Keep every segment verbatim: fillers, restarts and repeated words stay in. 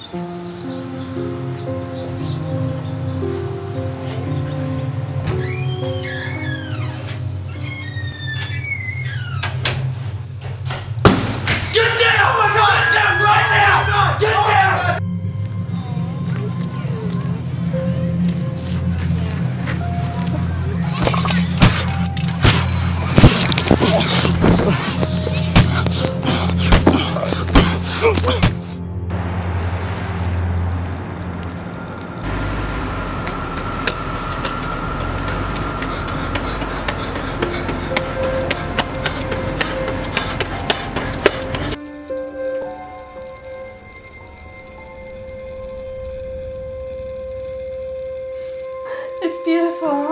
It's beautiful.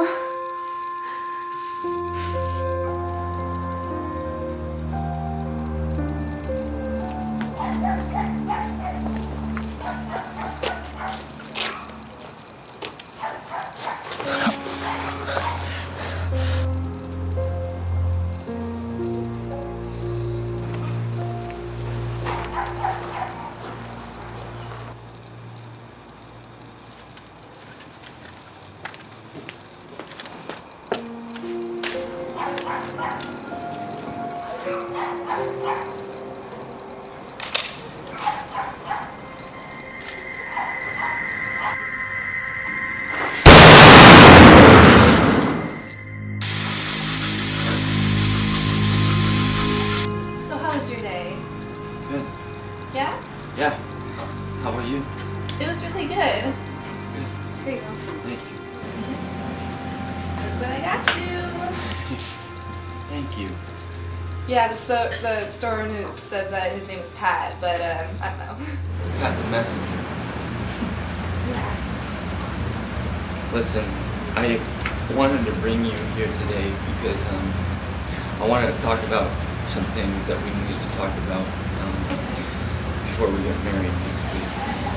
Yeah? Yeah. How about you? It was really good. It's good. Here you go. Thank you. Look what I got you. Thank you. Yeah, the, so the store owner said that his name was Pat, but um, I don't know. Pat the messenger. Yeah. Listen, I wanted to bring you here today because um, I wanted to talk about some things that we needed to talk about um, before we get married next week.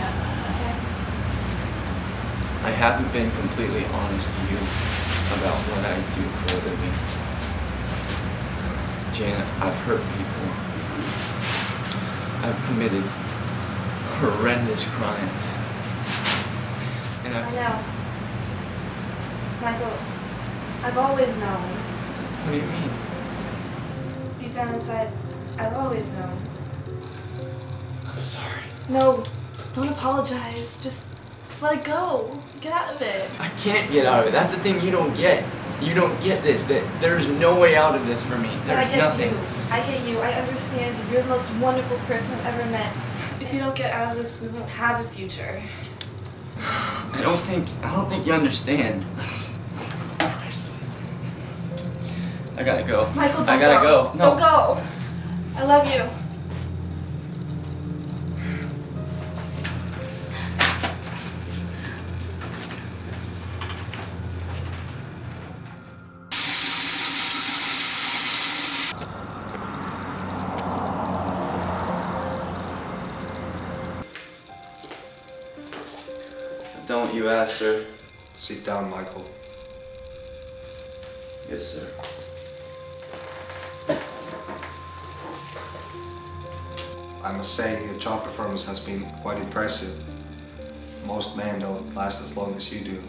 I haven't been completely honest to you about what I do for a living. Janet, I've hurt people. I've committed horrendous crimes. And I've, I know. Michael, I've always known. What do you mean? Deep down inside, I've always known. I'm sorry. No, don't apologize. Just, just let it go. Get out of it. I can't get out of it. That's the thing you don't get. You don't get this, that there's no way out of this for me. But I There's get nothing. you. I get you. I understand you. You're the most wonderful person I've ever met. If you don't get out of this, we won't have a future. I don't think, I don't think you understand. I gotta go. Michael, don't I gotta go. go. No. Don't go. I love you. Don't you ask, sir. Sit down, Michael. Yes, sir. I must say, your job performance has been quite impressive. Most men don't last as long as you do.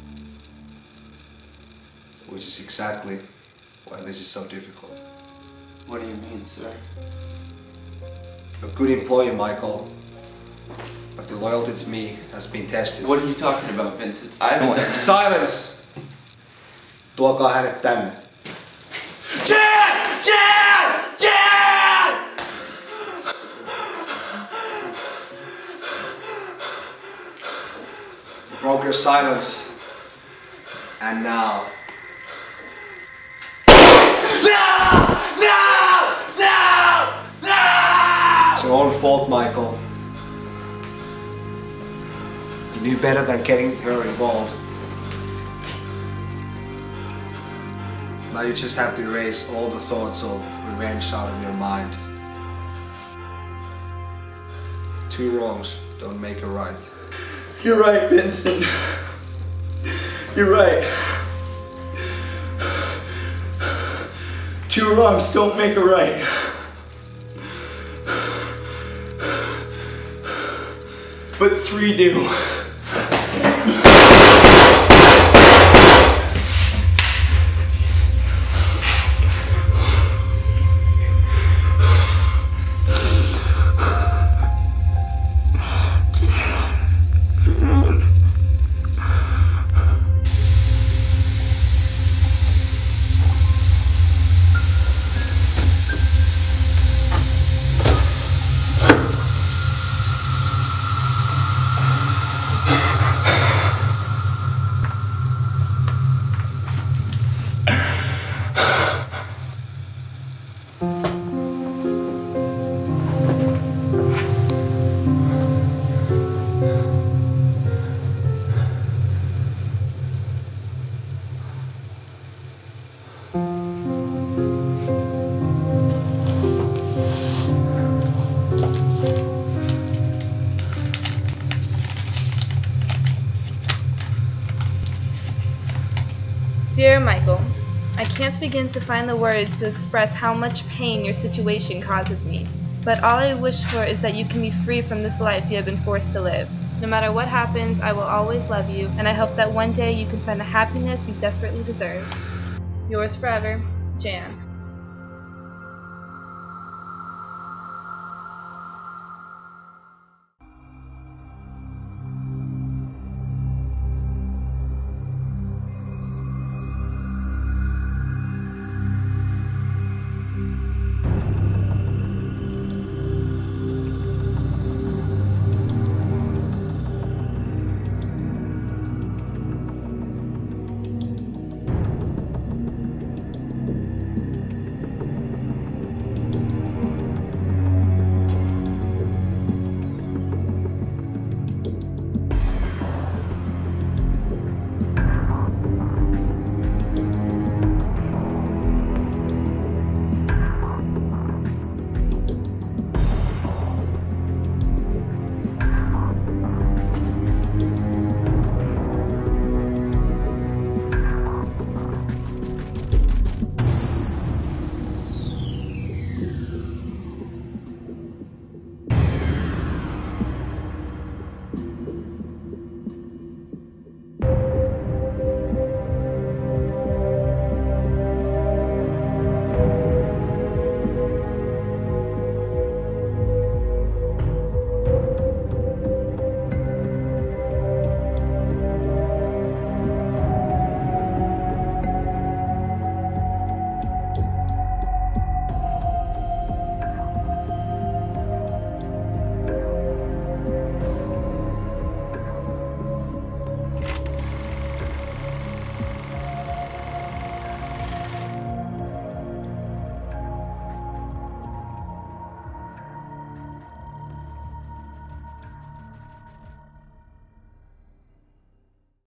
Which is exactly why this is so difficult. What do you mean, sir? You're a good employee, Michael. But your loyalty to me has been tested. What are you talking about, Vincent? I haven't done Silence! Tuokaa hänet tänne. Jan! Jan! Jan! You broke your silence. And now... No! No! No! No! It's your own fault, Michael. You knew better than getting her involved. Now you just have to erase all the thoughts of revenge out of your mind. Two wrongs don't make a right. You're right, Vincent. You're right. Two wrongs don't make a right. but three do. Dear Michael, I can't begin to find the words to express how much pain your situation causes me, but all I wish for is that you can be free from this life you have been forced to live. No matter what happens, I will always love you, and I hope that one day you can find the happiness you desperately deserve. Yours forever, Jan.